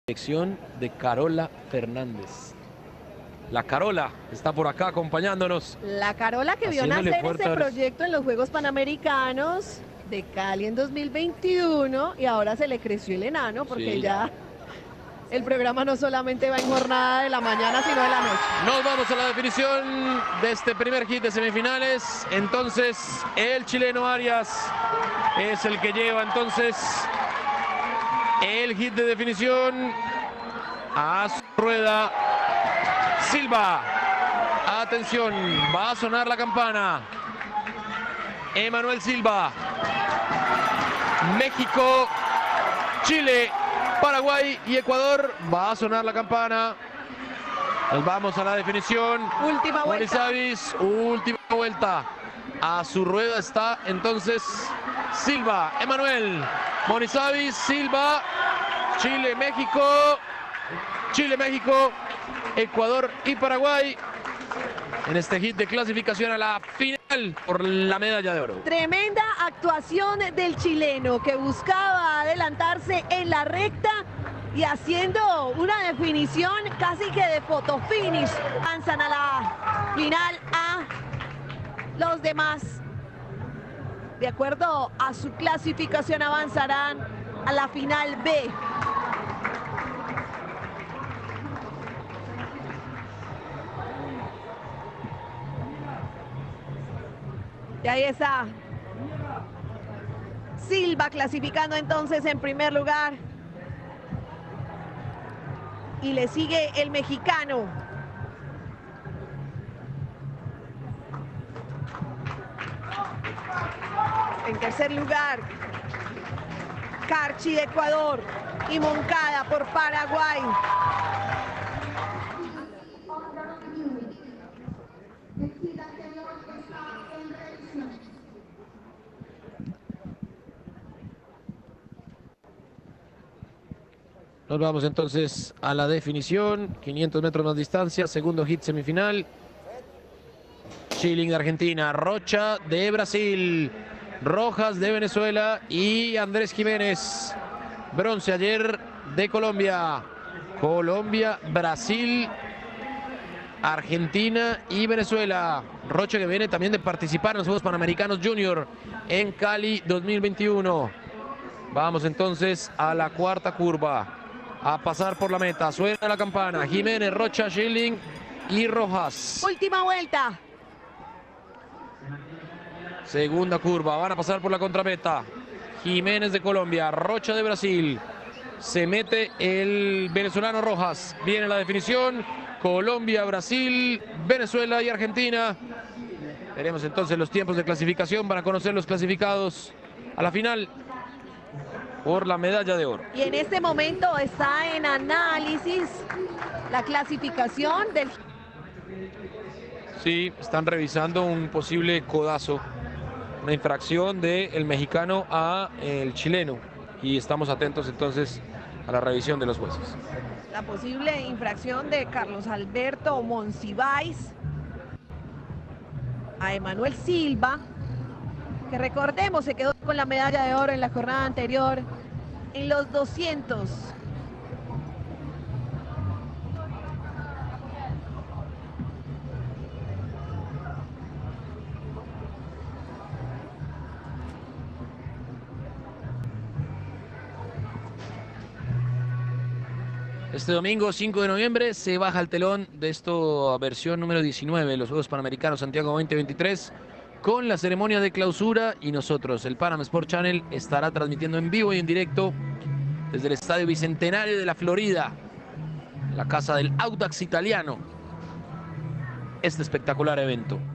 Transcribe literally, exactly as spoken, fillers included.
Dirección de Carola Fernández. La Carola está por acá acompañándonos. La Carola que vio nacer este proyecto en los Juegos Panamericanos de Cali en dos mil veintiuno y ahora se le creció el enano porque sí, ya el programa no solamente va en jornada de la mañana sino de la noche. Nos vamos a la definición de este primer hit de semifinales. Entonces el chileno Arias es el que lleva entonces el hit de definición. A su rueda Silva. Atención, va a sonar la campana. Emanuel Silva. México, Chile, Paraguay y Ecuador. Va a sonar la campana. Nos vamos a la definición. Última vuelta. Morisavis, última vuelta. A su rueda está entonces Silva, Emanuel, Morisavis, Silva, Chile, México, Chile, México, Ecuador y Paraguay en este hit de clasificación a la final por la medalla de oro. Tremenda actuación del chileno que buscaba adelantarse en la recta y haciendo una definición casi que de fotofinish. Avanzan a la final A los demás. De acuerdo a su clasificación avanzarán a la final B. Y ahí está Silva clasificando entonces en primer lugar. Y le sigue el mexicano. En tercer lugar, Carchi de Ecuador y Moncada por Paraguay. Nos vamos entonces a la definición. quinientos metros más distancia, segundo hit semifinal. Schilling de Argentina, Rocha de Brasil, Rojas de Venezuela y Andrés Jiménez. Bronce ayer de Colombia. Colombia, Brasil, Argentina y Venezuela. Rocha que viene también de participar en los Juegos Panamericanos Junior en Cali dos mil veintiuno. Vamos entonces a la cuarta curva. A pasar por la meta. Suena la campana. Jiménez, Rocha, Schilling y Rojas. Última vuelta. Segunda curva. Van a pasar por la contrameta. Jiménez de Colombia, Rocha de Brasil. Se mete el venezolano Rojas. Viene la definición. Colombia, Brasil, Venezuela y Argentina. Veremos entonces los tiempos de clasificación para conocer los clasificados a la final por la medalla de oro. Y en este momento está en análisis la clasificación del... Sí, están revisando un posible codazo, una infracción del mexicano a el chileno. Y estamos atentos entonces a la revisión de los jueces. La posible infracción de Carlos Alberto Monsiváis a Emanuel Silva, que recordemos se quedó con la medalla de oro en la jornada anterior en los doscientos. Este domingo cinco de noviembre se baja el telón de esta versión número diecinueve de los Juegos Panamericanos Santiago veinte veintitrés con la ceremonia de clausura, y nosotros, el Panam Sport Channel, estará transmitiendo en vivo y en directo desde el Estadio Bicentenario de la Florida, la casa del Audax italiano, este espectacular evento.